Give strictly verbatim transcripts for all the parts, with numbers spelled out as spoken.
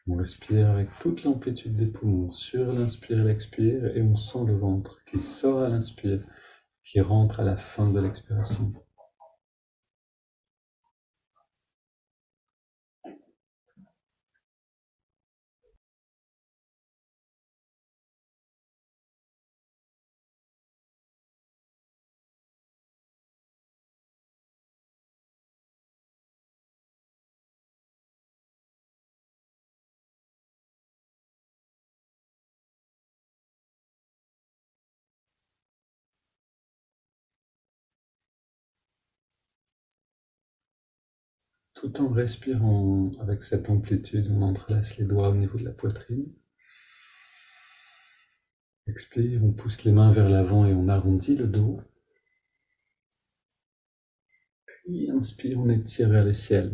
On respire avec toute l'amplitude des poumons sur l'inspire et l'expire, et on sent le ventre qui sort à l'inspire, qui rentre à la fin de l'expiration. Tout en respirant avec cette amplitude, on entrelace les doigts au niveau de la poitrine. Expire, on pousse les mains vers l'avant et on arrondit le dos. Puis inspire, on étire vers le ciel.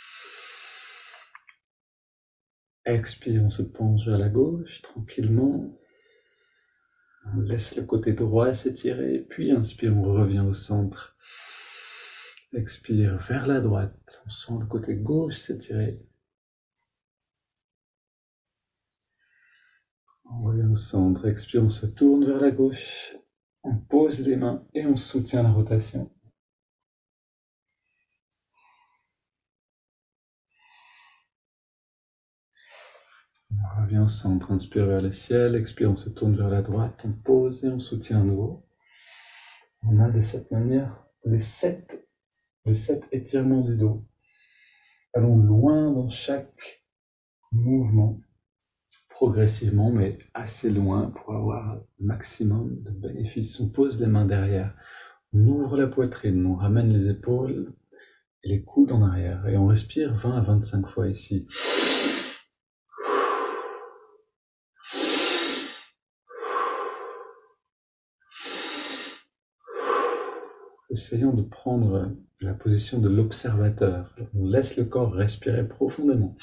Expire, on se penche vers la gauche tranquillement. On laisse le côté droit s'étirer, puis inspire, on revient au centre. Expire vers la droite, on sent le côté gauche s'étirer. On revient au centre, expire, on se tourne vers la gauche. On pose les mains et on soutient la rotation. On revient au centre, inspire vers le ciel, expire, on se tourne vers la droite, on pose et on soutient à nouveau. On a de cette manière les sept, les sept étirements du dos. Allons loin dans chaque mouvement, progressivement, mais assez loin pour avoir le maximum de bénéfices. On pose les mains derrière, on ouvre la poitrine, on ramène les épaules et les coudes en arrière et on respire vingt à vingt-cinq fois ici. Essayons de prendre la position de l'observateur. On laisse le corps respirer profondément.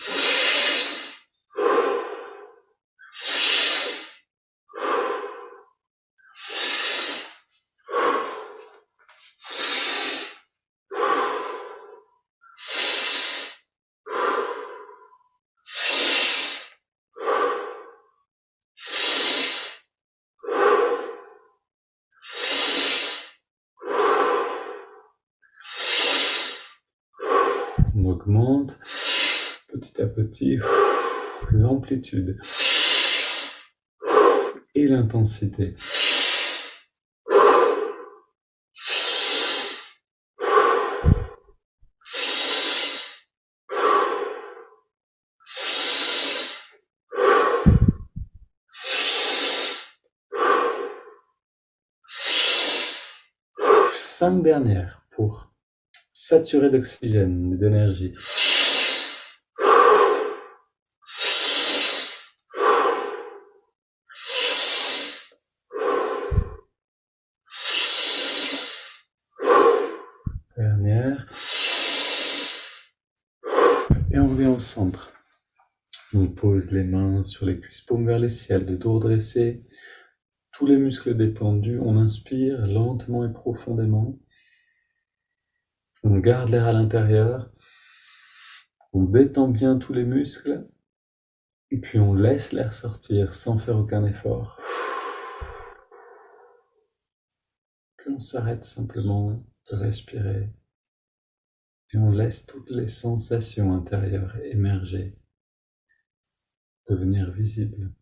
On augmente petit à petit l'amplitude et l'intensité. Cinq dernières pour saturer d'oxygène et d'énergie. Dernière. Et on revient au centre. On pose les mains sur les cuisses, paumes vers le ciel, le dos dressé, tous les muscles détendus. On inspire lentement et profondément. On garde l'air à l'intérieur. On détend bien tous les muscles. Et puis on laisse l'air sortir sans faire aucun effort. Puis on s'arrête simplement de respirer. Et on laisse toutes les sensations intérieures émerger, devenir visibles.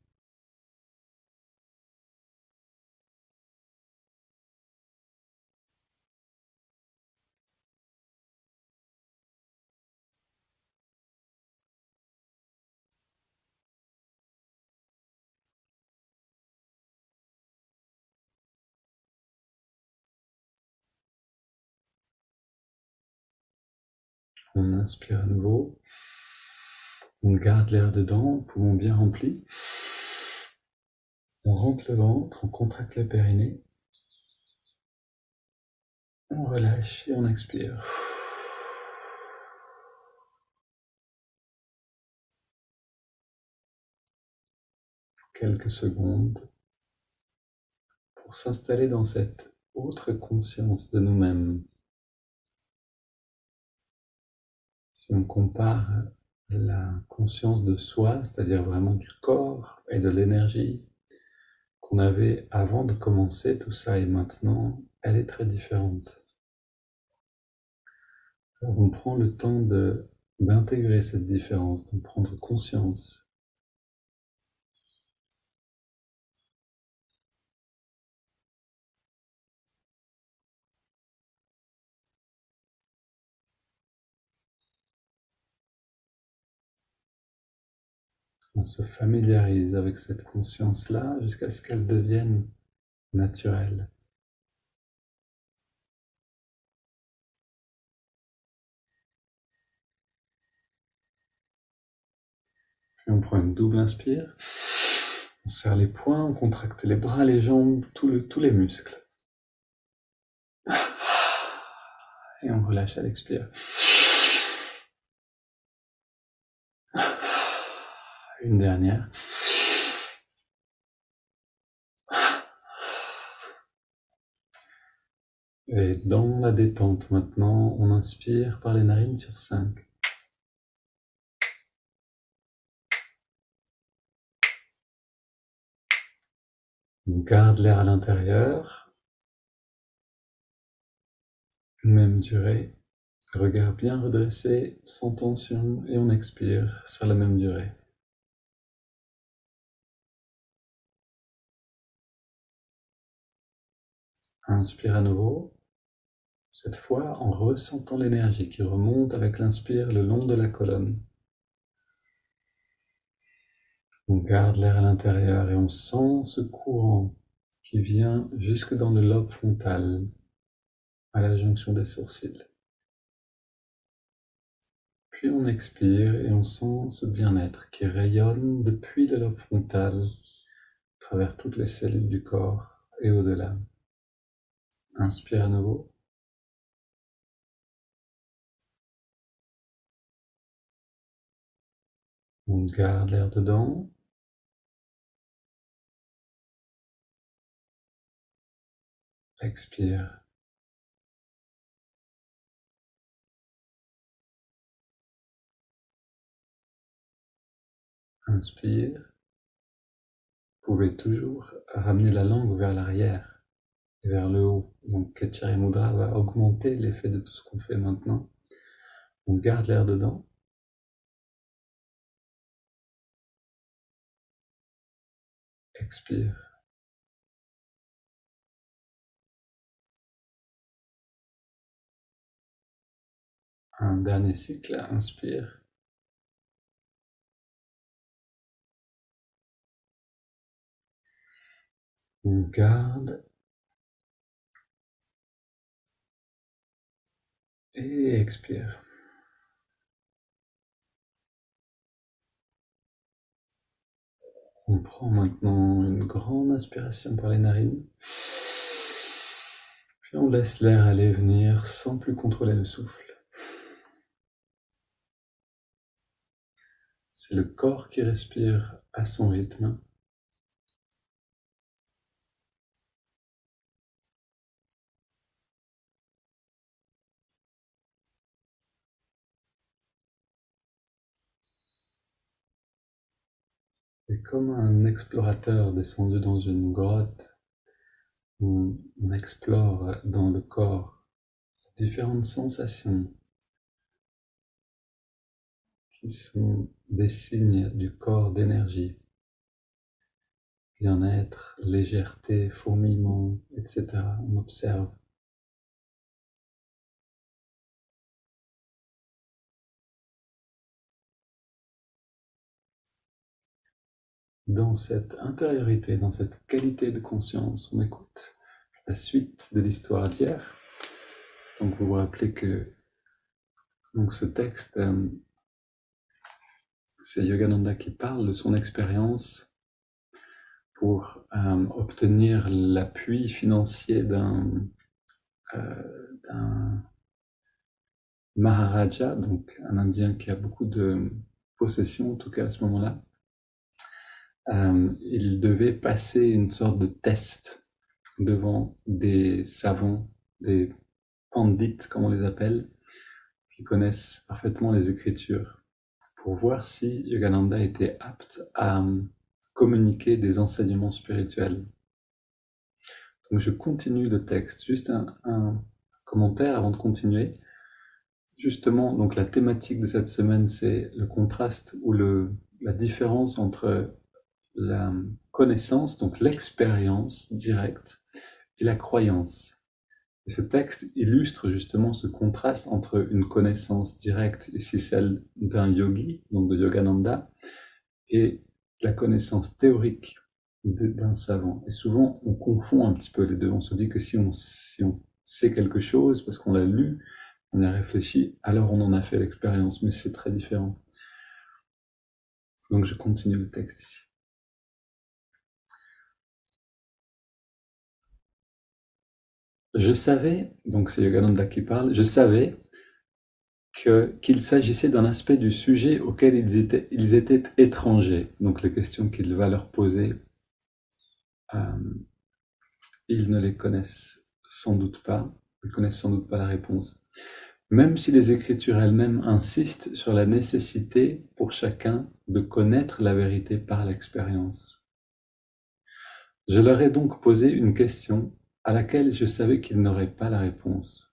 On inspire à nouveau. On garde l'air dedans, poumon bien rempli. On rentre le ventre, on contracte le périnée. On relâche et on expire. Quelques secondes pour s'installer dans cette autre conscience de nous-mêmes. Si on compare la conscience de soi, c'est-à-dire vraiment du corps et de l'énergie qu'on avait avant de commencer tout ça et maintenant, elle est très différente. Alors on prend le temps de, d'intégrer cette différence, d'en prendre conscience. On se familiarise avec cette conscience-là jusqu'à ce qu'elle devienne naturelle. Puis on prend une double inspire, on serre les poings, on contracte les bras, les jambes, tout le, tous les muscles. Et on relâche à l'expire. Une dernière. Et dans la détente maintenant, on inspire par les narines sur cinq. On garde l'air à l'intérieur. Même durée. Regard bien redressé, sans tension, et on expire sur la même durée. Inspire à nouveau. Cette fois en ressentant l'énergie qui remonte avec l'inspire le long de la colonne. On garde l'air à l'intérieur et on sent ce courant qui vient jusque dans le lobe frontal, à la jonction des sourcils. Puis on expire et on sent ce bien-être qui rayonne depuis le lobe frontal, à travers toutes les cellules du corps et au-delà. Inspire à nouveau. On garde l'air dedans. Expire. Inspire. Vous pouvez toujours ramener la langue vers l'arrière et vers le haut. Donc Ketchari Mudra va augmenter l'effet de tout ce qu'on fait maintenant. On garde l'air dedans. Expire. Un dernier cycle. Inspire. On garde. Et expire. On prend maintenant une grande inspiration par les narines. Puis on laisse l'air aller venir sans plus contrôler le souffle. C'est le corps qui respire à son rythme. Et comme un explorateur descendu dans une grotte, on, on explore dans le corps différentes sensations qui sont des signes du corps d'énergie. Bien-être, légèreté, fourmillement, et cetera. On observe. Dans cette intériorité, dans cette qualité de conscience, on écoute la suite de l'histoire d'hier. Donc vous vous rappelez que donc ce texte, euh, c'est Yogananda qui parle de son expérience pour euh, obtenir l'appui financier d'un euh, d'un Maharaja, donc un Indien qui a beaucoup de possessions, en tout cas à ce moment-là. Euh, il devait passer une sorte de test devant des savants, des pandits comme on les appelle, qui connaissent parfaitement les écritures, pour voir si Yogananda était apte à communiquer des enseignements spirituels. Donc je continue le texte, juste un, un commentaire avant de continuer. Justement, donc la thématique de cette semaine, c'est le contraste ou le, la différence entre la connaissance, donc l'expérience directe, et la croyance. Et ce texte illustre justement ce contraste entre une connaissance directe, ici celle d'un yogi, donc de Yogananda, et la connaissance théorique d'un savant. Et souvent, on confond un petit peu les deux. On se dit que si on, si on sait quelque chose, parce qu'on l'a lu, on a réfléchi, alors on en a fait l'expérience, mais c'est très différent. Donc je continue le texte ici. Je savais, donc c'est Yogananda qui parle, je savais que, qu'il s'agissait d'un aspect du sujet auquel ils étaient, ils étaient étrangers. Donc les questions qu'il va leur poser, euh, ils ne les connaissent sans doute pas, ils connaissent sans doute pas la réponse. Même si les Écritures elles-mêmes insistent sur la nécessité pour chacun de connaître la vérité par l'expérience. Je leur ai donc posé une question à laquelle je savais qu'ils n'auraient pas la réponse.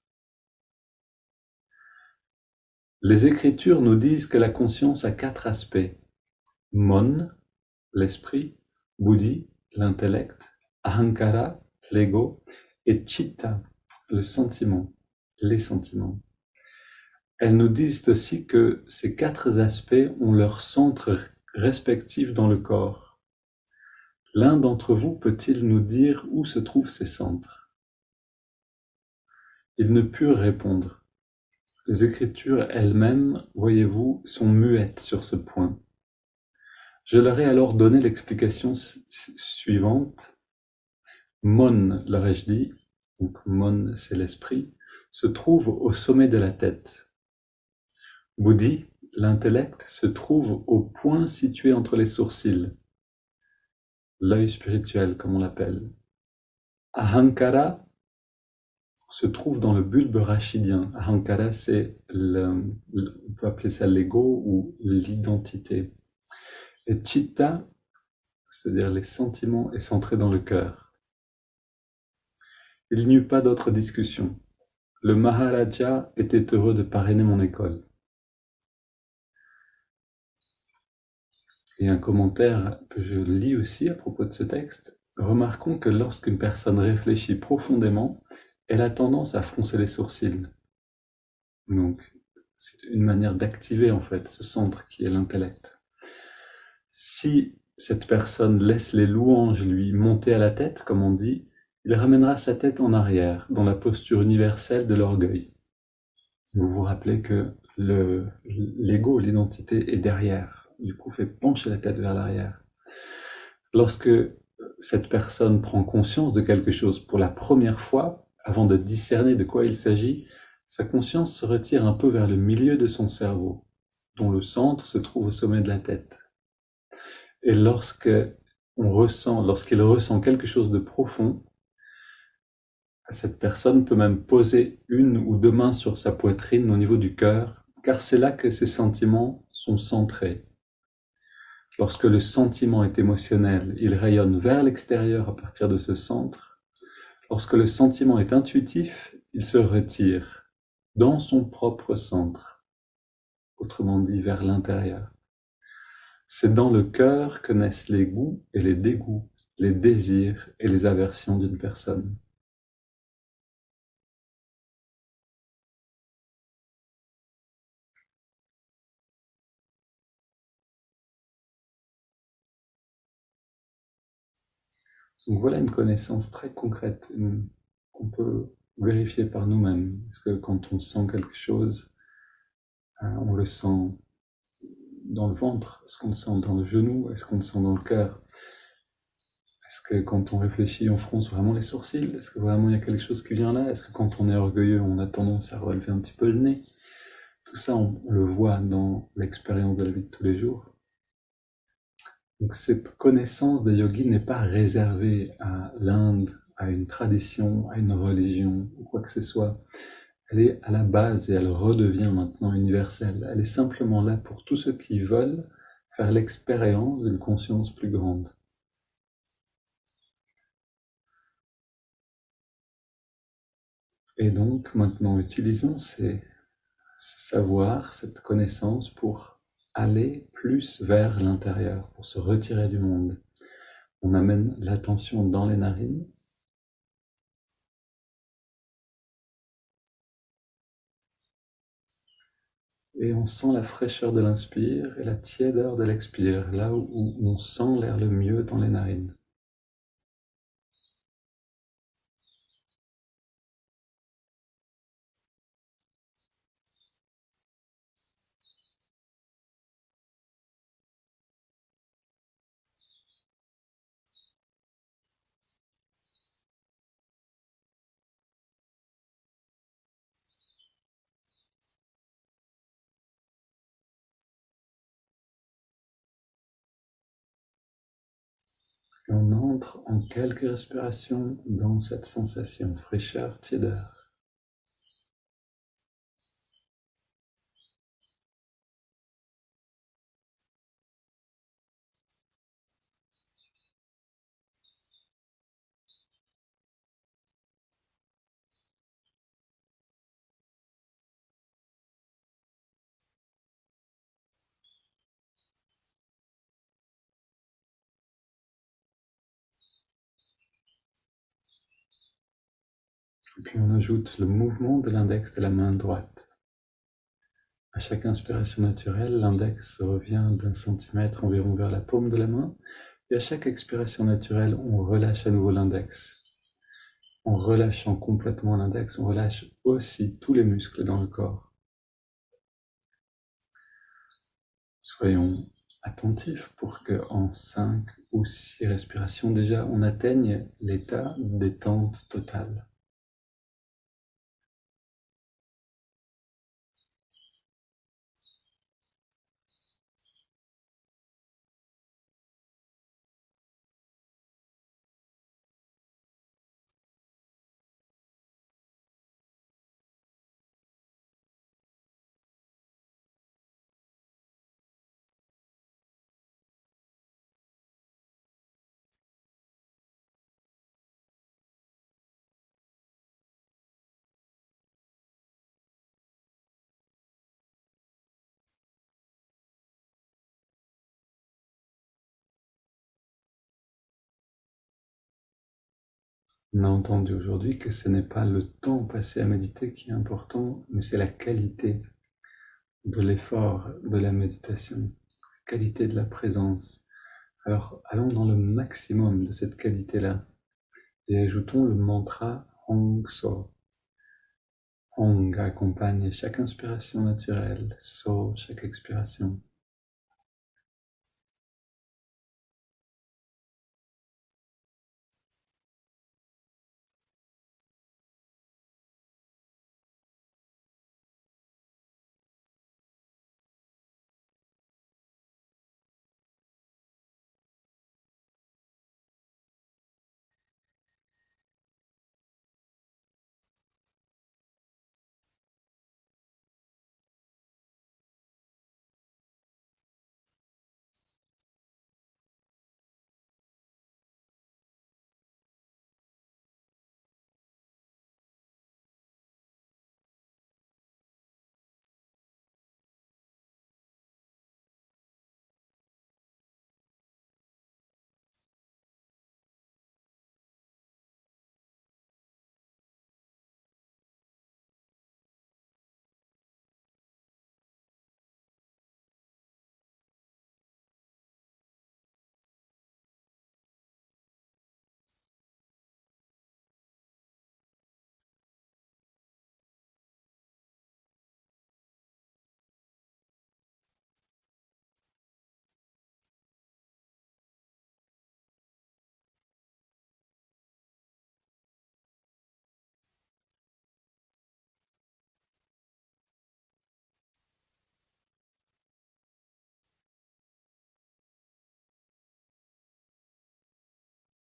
Les Écritures nous disent que la conscience a quatre aspects. Mon, l'esprit, Buddhi, l'intellect, Ahankara, l'ego, et Chitta, le sentiment, les sentiments. Elles nous disent aussi que ces quatre aspects ont leur centre respectif dans le corps. L'un d'entre vous peut-il nous dire où se trouvent ces centres? Ils ne purent répondre. Les Écritures elles-mêmes, voyez-vous, sont muettes sur ce point. Je leur ai alors donné l'explication suivante. Mon, leur ai-je dit, donc Mon c'est l'esprit, se trouve au sommet de la tête. Buddhi, l'intellect, se trouve au point situé entre les sourcils, l'œil spirituel comme on l'appelle. Ahankara se trouve dans le bulbe rachidien. Ahankara, c'est, le, le, on peut appeler ça l'ego ou l'identité. Et Chitta, c'est-à-dire les sentiments, est centré dans le cœur. Il n'y eut pas d'autre discussion. Le Maharaja était heureux de parrainer mon école. Et un commentaire que je lis aussi à propos de ce texte, remarquons que lorsqu'une personne réfléchit profondément, elle a tendance à froncer les sourcils. Donc, c'est une manière d'activer en fait ce centre qui est l'intellect. Si cette personne laisse les louanges lui monter à la tête, comme on dit, il ramènera sa tête en arrière, dans la posture universelle de l'orgueil. Vous vous rappelez que le, l'ego, l'identité est derrière. Du coup, fait pencher la tête vers l'arrière. Lorsque cette personne prend conscience de quelque chose pour la première fois, avant de discerner de quoi il s'agit, sa conscience se retire un peu vers le milieu de son cerveau, dont le centre se trouve au sommet de la tête. Et lorsque on ressent, lorsqu'il ressent quelque chose de profond, cette personne peut même poser une ou deux mains sur sa poitrine au niveau du cœur, car c'est là que ses sentiments sont centrés. Lorsque le sentiment est émotionnel, il rayonne vers l'extérieur à partir de ce centre. Lorsque le sentiment est intuitif, il se retire dans son propre centre, autrement dit vers l'intérieur. C'est dans le cœur que naissent les goûts et les dégoûts, les désirs et les aversions d'une personne. Donc voilà une connaissance très concrète qu'on peut vérifier par nous-mêmes. Parce que quand on sent quelque chose, on le sent dans le ventre, est-ce qu'on le sent dans le genou, est-ce qu'on le sent dans le cœur? Est-ce que quand on réfléchit, on fronce vraiment les sourcils? Est-ce que vraiment il y a quelque chose qui vient là? Est-ce que quand on est orgueilleux, on a tendance à relever un petit peu le nez? Tout ça, on, on le voit dans l'expérience de la vie de tous les jours. Donc cette connaissance des yogis n'est pas réservée à l'Inde, à une tradition, à une religion ou quoi que ce soit. Elle est à la base et elle redevient maintenant universelle. Elle est simplement là pour tous ceux qui veulent faire l'expérience d'une conscience plus grande. Et donc maintenant, utilisons ces, ce savoir, cette connaissance pour aller plus vers l'intérieur, pour se retirer du monde. On amène l'attention dans les narines. Et on sent la fraîcheur de l'inspire et la tiédeur de l'expire, là où, où on sent l'air le mieux dans les narines. Et on entre en quelques respirations dans cette sensation, fraîcheur, tiédeur. Et puis on ajoute le mouvement de l'index de la main droite. À chaque inspiration naturelle, l'index revient d'un centimètre environ vers la paume de la main. Et à chaque expiration naturelle, on relâche à nouveau l'index. En relâchant complètement l'index, on relâche aussi tous les muscles dans le corps. Soyons attentifs pour que en cinq ou six respirations déjà, on atteigne l'état de détente totale. On a entendu aujourd'hui que ce n'est pas le temps passé à méditer qui est important, mais c'est la qualité de l'effort de la méditation, la qualité de la présence. Alors allons dans le maximum de cette qualité-là et ajoutons le mantra Hong So. Hong accompagne chaque inspiration naturelle, So chaque expiration.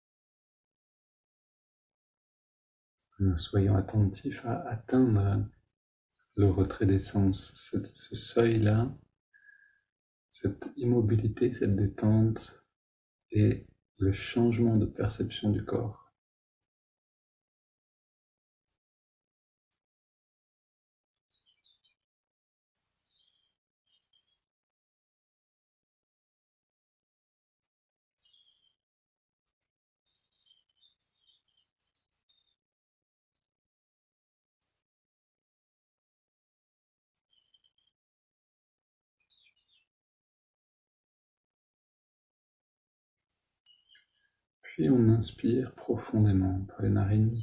Soyons attentifs à atteindre le retrait des sens, ce, ce seuil-là, cette immobilité, cette détente et le changement de perception du corps. Puis on inspire profondément par les narines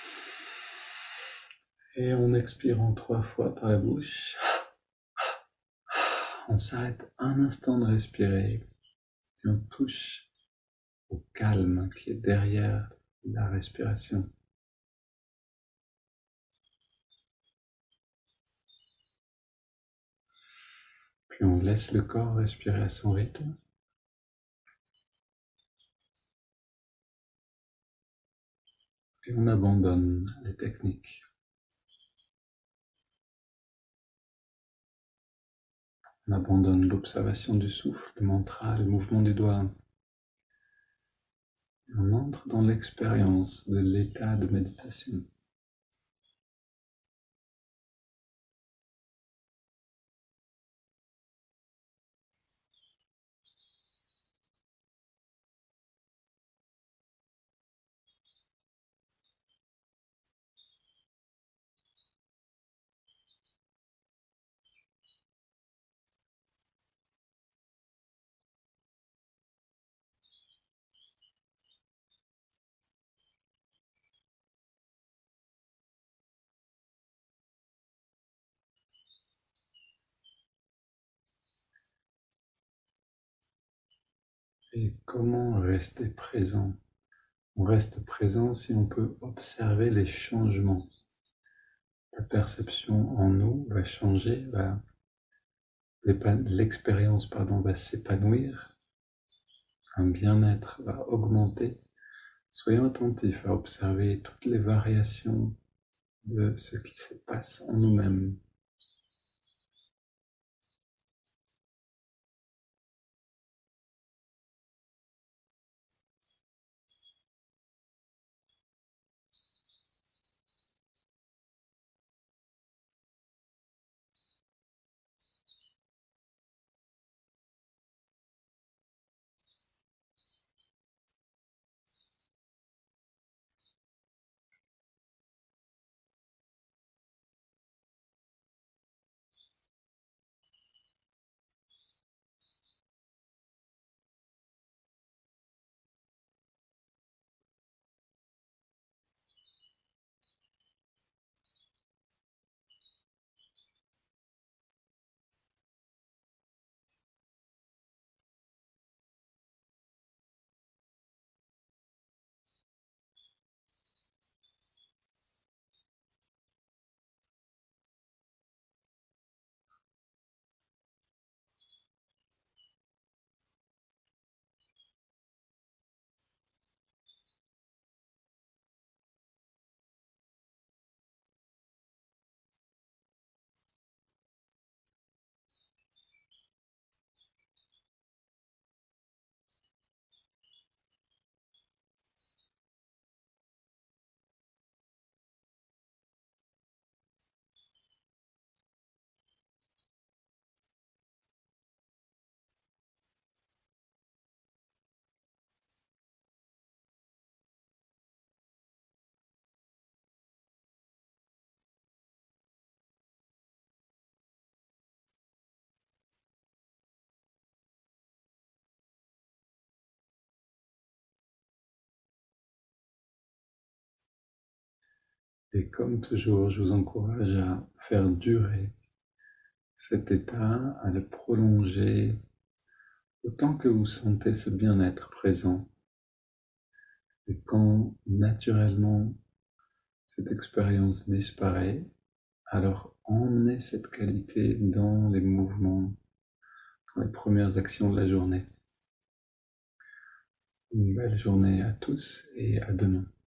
et on expire en trois fois par la bouche. On s'arrête un instant de respirer et on touche au calme qui est derrière la respiration. Puis on laisse le corps respirer à son rythme. Et on abandonne les techniques. On abandonne l'observation du souffle, le mantra, le mouvement des doigts. Et on entre dans l'expérience de l'état de méditation. Et comment rester présent? On reste présent si on peut observer les changements. La perception en nous va changer, va, l'expérience pardon, va s'épanouir, un bien-être va augmenter. Soyons attentifs à observer toutes les variations de ce qui se passe en nous-mêmes. Et comme toujours, je vous encourage à faire durer cet état, à le prolonger autant que vous sentez ce bien-être présent. Et quand naturellement cette expérience disparaît, alors emmenez cette qualité dans les mouvements, dans les premières actions de la journée. Une belle journée à tous et à demain.